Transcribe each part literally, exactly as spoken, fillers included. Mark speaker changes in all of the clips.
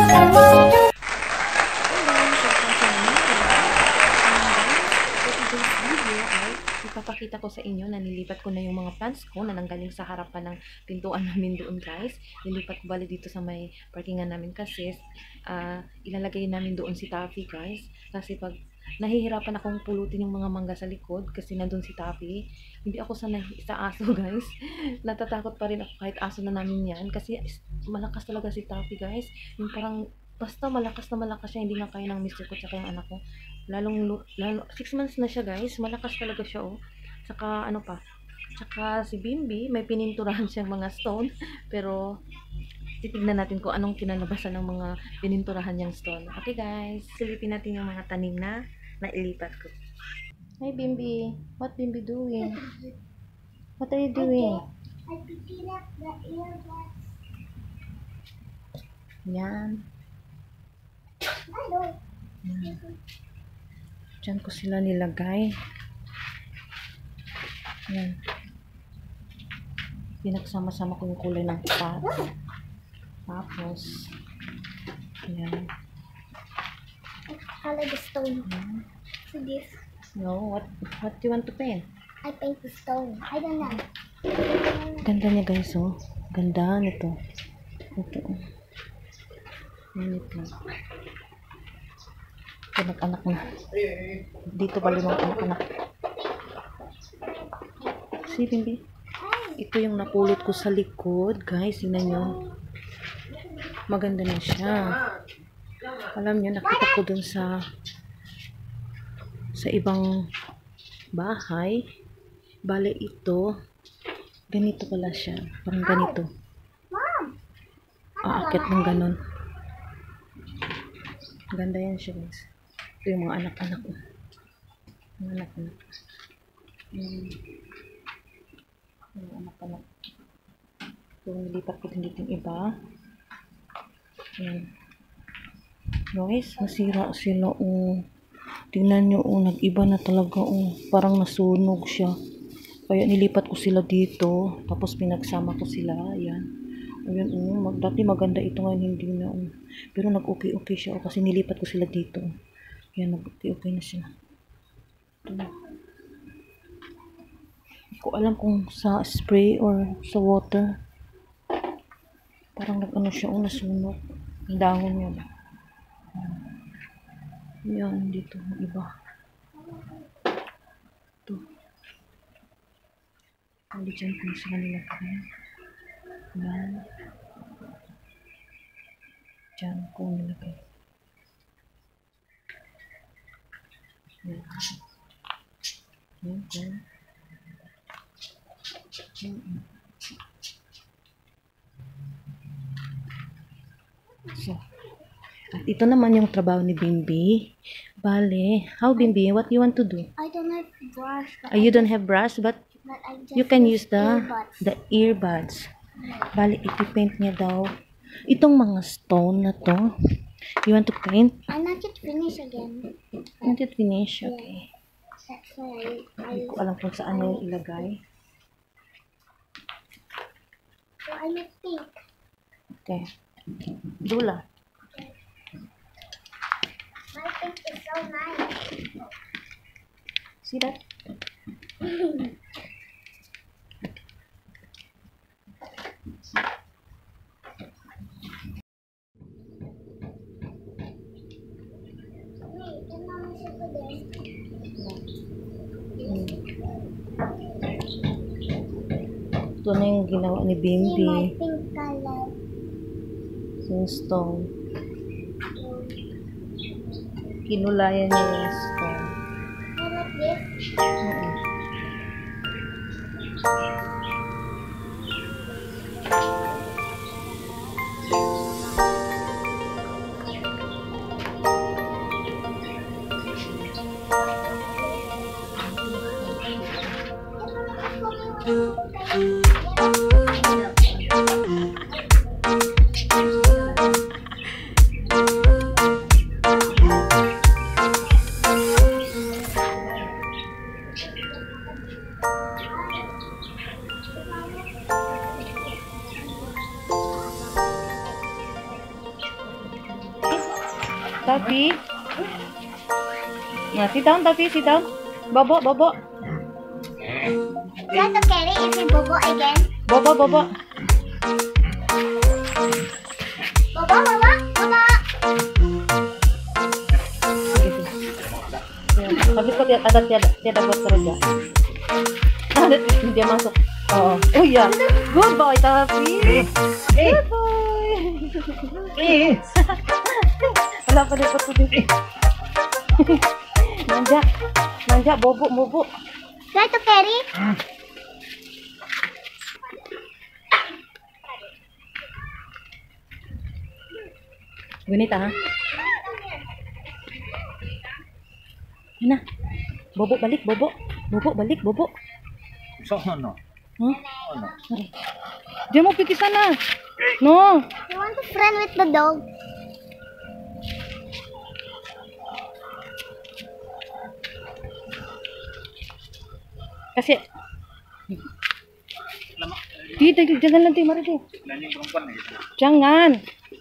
Speaker 1: Ipapakita ko sa inyo na nilipat ko na yung mga plants ko na nanggaling sa harapan ng pintuan namin doon, guys. Nilipat ko bali dito sa may parkingan namin kasi uh, ilalagay namin doon si Taffy, guys. Kasi pag nahihirapan akong pulutin yung mga mangga sa likod kasi nandun si Taffy, hindi ako sanay sa aso, guys. Natatakot pa rin ako kahit aso na namin yan kasi malakas talaga si Taffy, guys. Yung parang basta malakas na malakas siya, hindi nga kaya ng mister ko tsaka yung anak ko. Lalong, lalo, six months na siya, guys. Malakas talaga siya, oh. Tsaka, ano pa. Tsaka si Bimbi, may pininturahan siyang mga stone. Pero, titignan natin kung anong kinalabasan ng mga pininturahan niyang stone. Okay, guys. Silipin natin yung mga tanim na nailipat ko. Hi, Bimbi. What Bimbi doing? What are you doing?
Speaker 2: I'm picking up the earbuds.
Speaker 1: Yan.
Speaker 2: Hello.
Speaker 1: Yan. Diyan ko sila nilagay. Yan. Pinagsama-sama ko yung kulay ng pot. Tapos, yan.
Speaker 2: Color the stone.
Speaker 1: Yan.
Speaker 2: So this.
Speaker 1: No, what what do you want to paint?
Speaker 2: I paint the stone. I don't know.
Speaker 1: Ganda niya, guys, oh. Ganda nito. Ito. Yan ito. Anak-anak na. Dito ba limang anak-anak? See, Bimbi? Ito yung napulot ko sa likod. Guys, tingnan nyo. Maganda na siya. Alam nyo, nakita ko dun sa sa ibang bahay. Bale, ito. Ganito pala siya. Parang ganito. Aakyat ng ganon. Ganda yan siya, guys. Ito yung mga anak-anak ko. Mga anak-anak. Yung mga anak-anak. Ito, nilipat ko din dito yung iba. Ayan. Guys, nasira sila. Oh. Tingnan nyo, oh, nag-iba na talaga. Oh. Parang nasunog siya. Kaya nilipat ko sila dito. Tapos pinagsama ko sila. Ayan. Ayan, oh. Dati maganda ito, ngayon hindi na. Oh. Pero nag-okay-okay siya. Oh, kasi nilipat ko sila dito. Ayan, nag-okay-okay na siya. Ito. Hindi ko alam kung sa spray or sa water. Parang nag-ano siya. Oh, nasunog. Ang dahon niya ba? Ayan, dito. Iba. Ito. Hindi dyan kung sila nilagay. Ayan. Dyan kung nilagay. Ayan. Ayan po. Ayan. So, at ito naman yung trabaho ni Bimbi. Bale, how Bimbi? What you want to do?
Speaker 2: I don't have brush.
Speaker 1: Oh, you don't have brush, but
Speaker 2: But I just
Speaker 1: you can use the
Speaker 2: earbuds.
Speaker 1: the earbuds. Bale, ipipaint niya daw itong mga stone na to. You want to paint?
Speaker 2: I'm not yet finished again.
Speaker 1: Want it finish? Okay.
Speaker 2: That's why I,
Speaker 1: Hindi ko alam kung saan niya ilagay.
Speaker 2: so I make pink.
Speaker 1: Okay. Dula.
Speaker 2: My pink is so nice.
Speaker 1: See that?
Speaker 2: Wait, and Mama should put this.
Speaker 1: Hmm. Ito na yung ginawa ni
Speaker 2: See my
Speaker 1: Bimbi.
Speaker 2: pink color.
Speaker 1: Yung stone. Kinulayan niya yung stone.
Speaker 2: I like this.
Speaker 1: Oo. Taffy. Nah, sit down, Taffy, sit down. Bobo, Bobo.
Speaker 2: Try to carry if you bobo again.
Speaker 1: Bobo, Bobo.
Speaker 2: Bobo, bobo, bobo.
Speaker 1: Habis ko tiada ada tiada tiada buat kerja. Ada dia masuk. Oh, oh iya. Good boy, Taffy. Good boy. Eh. Wala pa dapat ko dito. Manja. Manja, bobo, bobo.
Speaker 2: Try to carry.
Speaker 1: Gunita, ha? Hina. Bobo balik, bobo. Bobo balik, bobo.
Speaker 3: So, ano?
Speaker 1: Huh?
Speaker 3: Ano?
Speaker 1: Sorry. Diyan mo pikis sana. No.
Speaker 2: You want to friend with the dog?
Speaker 1: Kasi di, di, jangan nanti mari deh.
Speaker 3: Lain yung perempuan gitu.
Speaker 1: Jangan.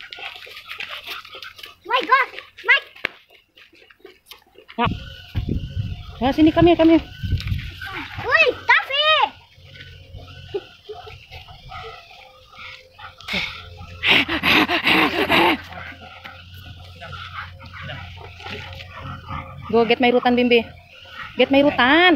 Speaker 2: My God, Mike.
Speaker 1: Nah. Nah, sini kami, kami.
Speaker 2: Uy, Taffy.
Speaker 1: Go get my rutan, Bimbi. Get my rutan.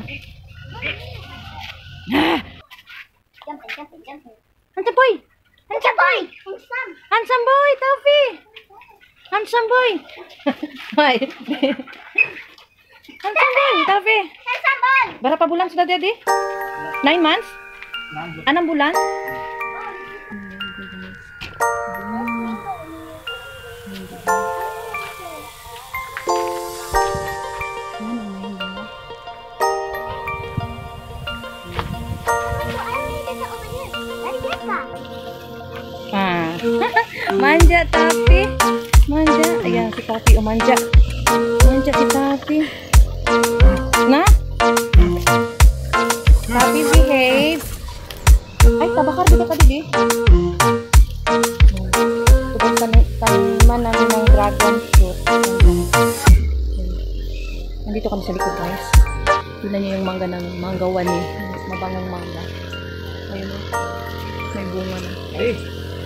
Speaker 2: Jumping, jumping, jumping.
Speaker 1: Handsome boy.
Speaker 2: Handsome boy. Handsome.
Speaker 1: Handsome boy, Taffy. Handsome boy. Hai. Handsome boy, Taffy.
Speaker 2: Handsome boy.
Speaker 1: Berapa bulan sudah jadi? Nine months? Enam bulan? Ah. Manja Taffy. Manja. Ayan si Taffy, oh manja. Manja si Taffy. Nah. Taffy behave. Ay, tabakar dito tadi di. Ito yung tan taniman namin ng dragon fruit. Nandito kami sa likod, guys. Tignan niyo yung mangga ng manggawan ni. Mabangang mangga. Ayun o. May bunga na.
Speaker 3: Eh,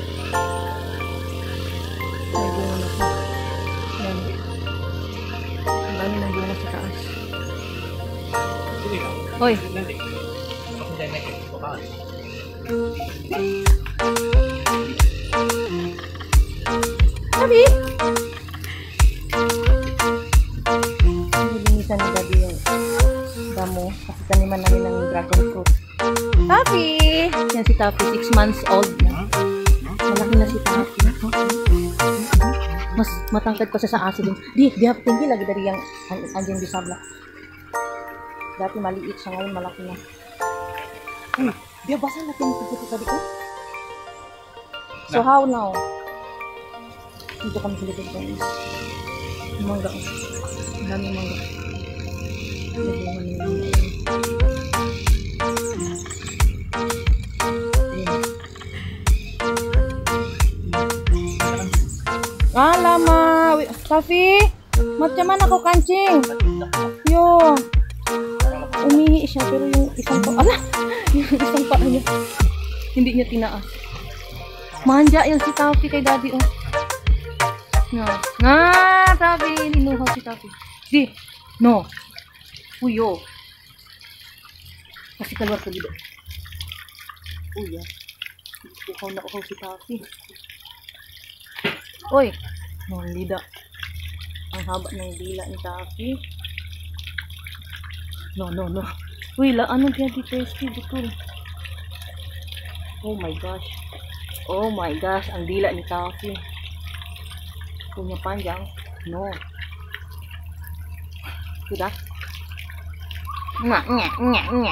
Speaker 1: May bunga na po. Ayan. Ang dami ng bunga sa taas.
Speaker 3: sini ka.
Speaker 1: Hoy,
Speaker 3: Nanti. Hindi na kita pa.
Speaker 1: Tabi! Nilinisan ni Daddy yung damo kasi taniman namin ng dragon fruit. Tabi! Yan si Tabi, six months old na. Malaki na si Tabi. Mas matangkad pa siya sa aso din. Di, di tinggi lagi dari yang an- anjing disabla. Dati maliit siya, ngayon malaki na. Hmm, dia basah natin yung puputi tadi ko. So how now? Dito kami sa likod guys. Mangga. Ang daming mangga. May bunga na yung mangga. Alamak, Taffy, macam mana kau kancing? Yo, umihi siya pero yung isang pa, ala, yung isang pa niya, hindi niya tinaas. Manja yung si Taffy kay Daddy oh. Nah, nah, Taffy, ninuhaw si Taffy. Di, no, uyo. Kasi keluar ko dito. Uyo. Ukaw na ukaw si Taffy. Oy, no, ang lida. Ang haba ng dila ni Taffy. No, no, no. Uy, la, ano kaya di tasty, betul. Oh my gosh. Oh my gosh, ang dila ni Taffy. Punya panjang. No. Sudah. Nga, nga, nga, nga.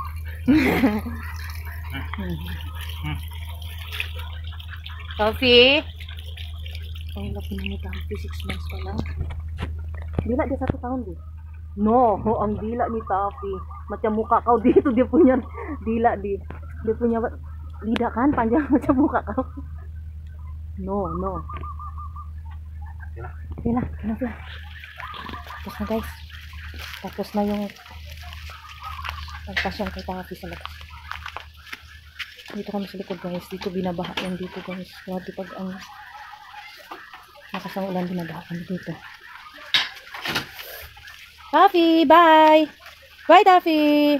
Speaker 1: Taffy. Ay, laki na ni Taffy, six months pa lang. Dila dia satu tahun deh. No, oh, ang dila ni Taffy. Macam muka kau dito, dia punya dila di. Dia punya lidah kan panjang macam muka kau. No, no.
Speaker 3: Sila.
Speaker 1: Okay na, enough na. Tapos na guys. Tapos na yung pagpasyang kay Taffy sa labas. Dito kami sa likod guys. Dito binabaha yan dito guys. Grabe pag ang nakasang ulan binabaha kami dito. Taffy, bye! Bye Taffy!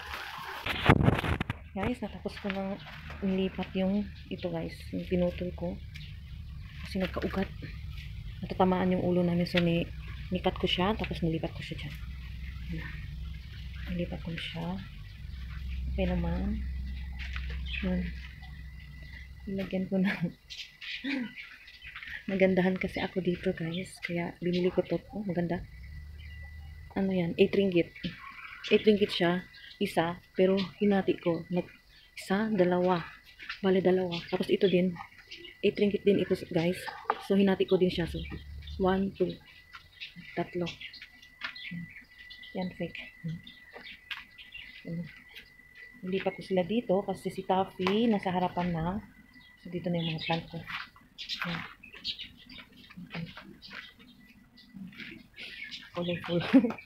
Speaker 1: Guys, natapos ko nang nilipat yung ito guys. Yung pinutol ko. Kasi nagkaugat. Natatamaan yung ulo namin. So ni nikat ko siya. Tapos nilipat ko siya dyan. Nilipat ko siya. Okay naman. Yun. Ilagyan ko na. Nagandahan kasi ako dito guys. Kaya binili ko to. Oh, maganda. Ano yan? eight ringgit. eight ringgit siya. Isa. Pero hinati ko. Nag isa, dalawa. Bale, dalawa. Tapos ito din. eight ringgit din ito guys. So hinati ko din siya. So one, two, tatlo. Yan fake. Nilipat ko sila dito kasi si Taffy nasa harapan na. So dito na yung mga plant ko. Yan. Colorful.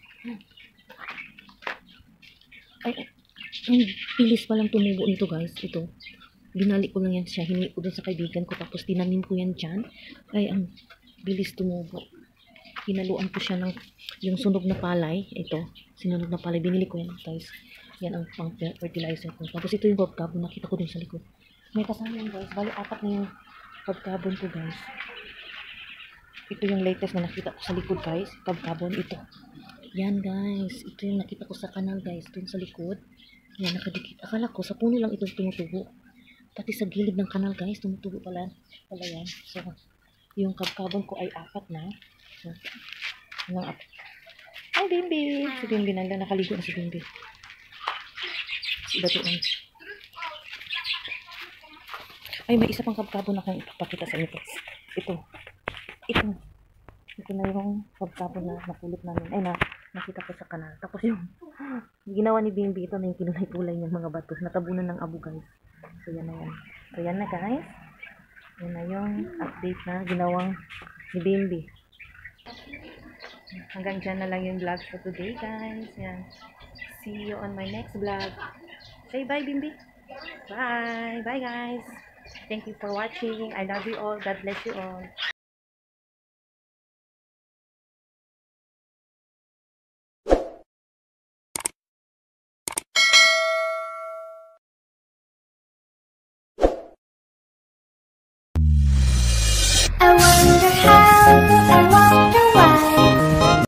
Speaker 1: Ay, ang bilis palang tumubo nito guys. Ito. Binalik ko lang yan siya. Hiningi ko dun sa kaibigan ko. Tapos tinanim ko yan dyan. Ay, ang bilis tumubo. Hinaluan ko siya ng yung sunog na palay. Ito. Sinunog na palay. Binili ko yan guys. Yan ang pang fertilizer ko. Tapos ito yung pagkabon. Nakita ko din sa likod. May kasama yan guys. Bali, apat na yung pagkabon ko guys. Ito yung latest na nakita ko sa likod guys. Pagkabon. Ito. Yan guys. Ito yung nakita ko sa kanal guys. Ito yung sa likod. Yan nakadikit. Akala ko sa puno lang ito tumutubo. Pati sa gilid ng kanal guys. Tumutubo pala. Pala yan. So, yung kabkabon ko ay apat na. So, hanggang apat. Ay, Bimbi. Si Bimbi nanda. Nakaligo na si Bimbi. Si Batuan. Ay, may isa pang kabkabon na kang ipapakita sa inyo. Ito. Ito. Ito na yung kabkabon na napulot namin. Ay, na. Nakita ko sa kanal. Tapos yung ginawa ni Bimbi, ito na yung kinulay-kulay niyang mga bato. Natabunan ng abo guys. So yan na yan. So yan na guys. Yan na yung update na ginawang ni Bimbi. Hanggang dyan na lang yung vlog for today guys. Yan. See you on my next vlog. Say bye Bimbi. Bye. Bye guys. Thank you for watching. I love you all. God bless you all.